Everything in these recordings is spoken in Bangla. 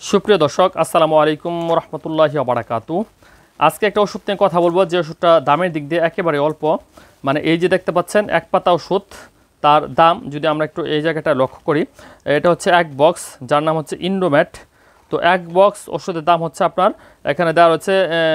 সুপ্রিয় দর্শক, আসসালামু আলাইকুম রহমতুল্লাহি ওয়া বারাকাতুহু। আজকে একটা ওষুধ নিয়ে কথা বলবো, যে ওষুধটা দামের দিক দিয়ে একেবারে অল্প। মানে এই যে দেখতে পাচ্ছেন এক পাতা ওষুধ, তার দাম যদি আমরা একটু এই জায়গাটা লক্ষ্য করি, এটা হচ্ছে এক বক্স, যার নাম হচ্ছে ইন্ডোমেট। তো এক বক্স ওষুধের দাম হচ্ছে আপনার এখানে দেওয়া হচ্ছে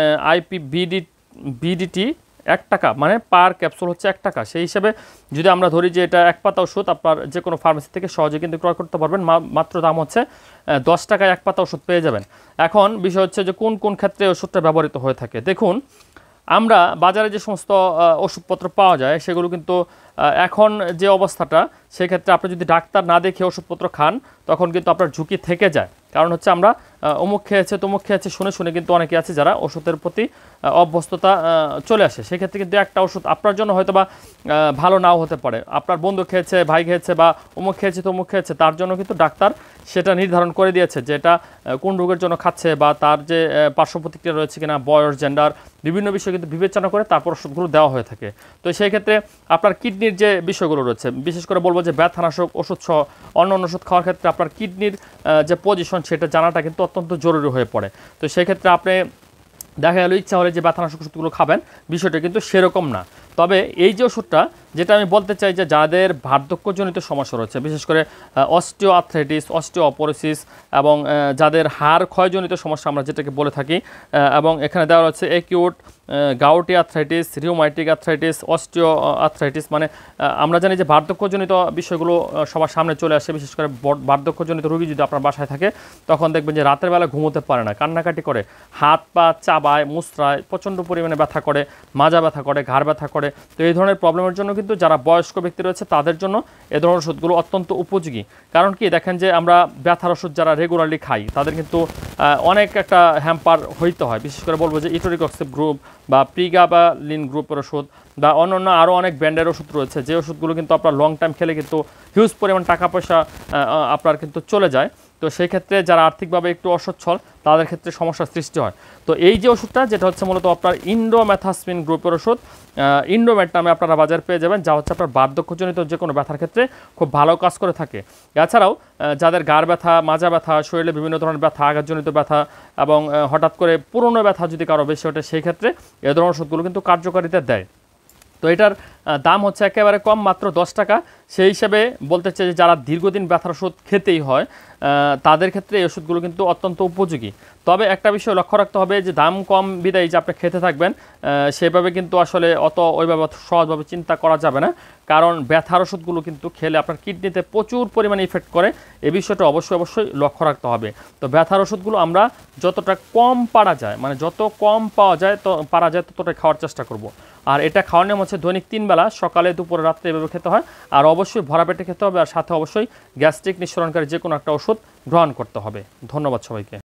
বিডিটি 1 টাকা, মানে পার ক্যাপসুল হচ্ছে 1 টাকা। সেই হিসেবে যদি আমরা ধরি যে এটা এক পাতা ওষুধ, আপনার যে কোনো ফার্মেসি থেকে সহজে কিন্তু ক্রয় করতে পারবেন। মাত্র দাম হচ্ছে 10 টাকায় এক পাতা ওষুধ পেয়ে যাবেন। এখন বিষয় হচ্ছে যে কোন কোন ক্ষেত্রে ওষুধটা ব্যবহৃত হয়ে থাকে। দেখুন, আমরা বাজারে যে সমস্ত ওষুধপত্র পাওয়া যায় সেগুলো কিন্তু এখন যে অবস্থাটা, সেক্ষেত্রে আপনি যদি ডাক্তার না দেখে ওষুধপত্র খান, তখন কিন্তু আপনার ঝুঁকি থেকে যায়। কারণ হচ্ছে আমরা অমুক খেয়েছে তমুক খেয়েছে শুনে শুনে কিন্তু অনেকে আছে যারা ওষুধের প্রতি অভ্যস্ততা চলে আসে। সেক্ষেত্রে কিন্তু একটা ওষুধ আপনার জন্য হয়তো বা ভালো নাও হতে পারে। আপনার বন্ধু খেয়েছে, ভাই খেয়েছে, বা অমুক খেয়েছে তমুক খেয়েছে, তার জন্য কিন্তু ডাক্তার সেটা নির্ধারণ করে দিয়েছে যে এটা কোন রোগের জন্য খাচ্ছে, বা তার যে পার্শ্ব প্রতিক্রিয়া রয়েছে কিনা, বয়স, জেন্ডার, বিভিন্ন বিষয় কিন্তু বিবেচনা করে তারপর ওষুধগুলো দেওয়া হয়ে থাকে। তো সেই ক্ষেত্রে আপনার কিডনির যে বিষয়গুলো রয়েছে, বিশেষ করে বলবো যে ব্যথানাশক ওষুধ সহ অন্য ওষুধ খাওয়ার ক্ষেত্রে আপনার কিডনির যে পজিশন, সেটা জানাটা কিন্তু অত্যন্ত জরুরি হয়ে পড়ে। তো সেই ক্ষেত্রে আপনি দেখা গেল ইচ্ছা হলে যে ব্যথানাশক ওষুধগুলো খাবেন, বিষয়টা কিন্তু সেরকম না। তবে এই যে ওষুধটা, যেটা আমি বলতে চাই যে যাদের বার্ধক্যজনিত সমস্যা রয়েছে, বিশেষ করে অস্টিও আর্থ্রাইটিস, অস্টিওপরোসিস, এবং যাদের হাড় ক্ষয়জনিত সমস্যা আমরা যেটাকে বলে থাকি, এবং এখানে দেওয়া হচ্ছে acute gouty arthritis, rheumatic arthritis, osteoarthritis. মানে আমরা জানি যে বার্ধক্যজনিত বিষয়গুলো সবার সামনে চলে আসে। বিশেষ করে বার্ধক্যজনিত রোগী যদি আপনার বাসায় থাকে, তখন দেখবেন যে রাতের বেলা ঘুমোতে পারে না, কান্নাকাটি করে, হাত পা চাবায়, মুচড়ায়, প্রচণ্ড পরিমাণে ব্যথা করে, মাজা ব্যথা করে, ঘাড় ব্যথা করে। তো এই ধরনের প্রবলেমের জন্য কিন্তু যারা বয়স্ক ব্যক্তি রয়েছে তাদের জন্য এ ধরনের ওষুধগুলো অত্যন্ত উপযোগী। কারণ কি, দেখেন যে আমরা ব্যথার ওষুধ যারা রেগুলারলি খাই, তাদের কিন্তু অনেক একটা হ্যাম্পার হইতে হয়। বিশেষ করে বলবো যে ইটোরিকক্সিব গ্রুপ বা প্রিগাবালিন গ্রুপের ওষুধ, বা অন্যান্য আরও অনেক ব্র্যান্ডের ওষুধ রয়েছে, যে ওষুধগুলো কিন্তু আপনার লং টাইম খেলে কিন্তু হিউজ পরিমাণ টাকা পয়সা আপনার কিন্তু চলে যায়। তো সেই ক্ষেত্রে যারা আর্থিকভাবে একটু অসচ্ছল, তাদের ক্ষেত্রে সমস্যার সৃষ্টি হয়। তো এই যে ওষুধটা, যেটা হচ্ছে মূলত আপনার ইন্ডোমেথাসপিন গ্রুপের ওষুধ, ইন্ডোমেট নামে আপনারা বাজার পেয়ে যাবেন, যা হচ্ছে আপনার বার্ধক্যজনিত যে কোনো ব্যথার ক্ষেত্রে খুব ভালো কাজ করে থাকে। এছাড়াও যাদের গাড় ব্যথা, মাজা ব্যথা, শরীরে বিভিন্ন ধরনের ব্যথা, আঘাতজনিত ব্যথা, এবং হঠাৎ করে পুরনো ব্যথা যদি কারো বেশি ওঠে, সেই ক্ষেত্রে এ ধরনের ওষুধগুলো কিন্তু কার্যকারিতা দেয়। তো এটার দাম হচ্ছে একেবারে কম, মাত্র 10 টাকা। সেই হিসাবে বলতে চাই যে যারা দীর্ঘদিন ব্যথার ওষুধ খেতেই হয়, তাদের ক্ষেত্রে এই ওষুধগুলো কিন্তু অত্যন্ত উপযোগী। তবে একটা বিষয় লক্ষ্য রাখতে হবে যে দাম কম বিদায় যে আপনি খেতে থাকবেন, সেভাবে কিন্তু আসলে ওইভাবে সহজভাবে চিন্তা করা যাবে না। কারণ ব্যথার ওষুধগুলো কিন্তু খেলে আপনার কিডনিতে প্রচুর পরিমাণে ইফেক্ট করে। এই বিষয়টা অবশ্যই লক্ষ্য রাখতে হবে। তো ব্যথার ওষুধগুলো আমরা যতটা কম পারা যায়, মানে যত কম পারা যায় ততটাই খাওয়ার চেষ্টা করব। আর এটা খাওয়ার নিয়ম হচ্ছে দৈনিক 3 বেলা, সকালে, দুপুরে, রাত্রে এভাবে খেতে হয়। আর অবশ্যই ভরা পেটে খেতে হবে, আর সাথে অবশ্যই গ্যাস্ট্রিক নিঃসরণকারী যে কোনো একটা ওষুধ গ্রহণ করতে হবে। ধন্যবাদ সবাইকে।